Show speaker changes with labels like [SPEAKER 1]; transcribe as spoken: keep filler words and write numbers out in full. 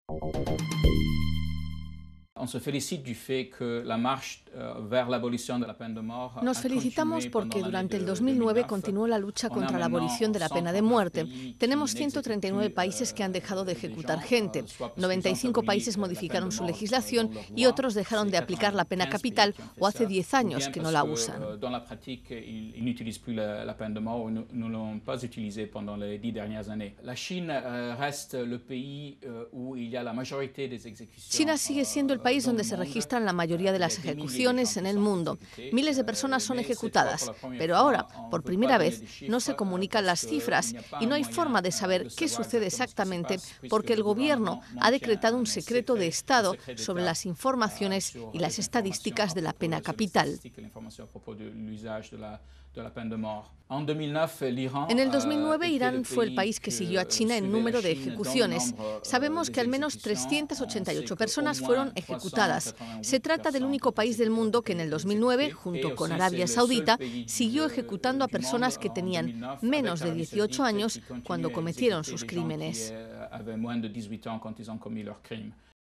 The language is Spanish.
[SPEAKER 1] Nos felicitamos porque durante el dos mil nueve continuó la lucha contra la abolición de la pena de muerte. Tenemos ciento treinta y nueve países que han dejado de ejecutar gente, noventa y cinco países modificaron su legislación y otros dejaron de aplicar la pena capital o hace diez años que no la usan. China sigue siendo el país donde se registran la mayoría de las ejecuciones en el mundo. Miles de personas son ejecutadas, pero ahora, por primera vez, no se comunican las cifras y no hay forma de saber qué sucede exactamente porque el gobierno ha decretado un secreto de Estado sobre las informaciones y las estadísticas de la pena capital. En el dos mil nueve, Irán fue el país que siguió a China en número de ejecuciones. Sabemos que al menos trescientas ochenta y ocho personas fueron ejecutadas. Se trata del único país del mundo que en el dos mil nueve, junto con Arabia Saudita, siguió ejecutando a personas que tenían menos de dieciocho años cuando cometieron sus crímenes.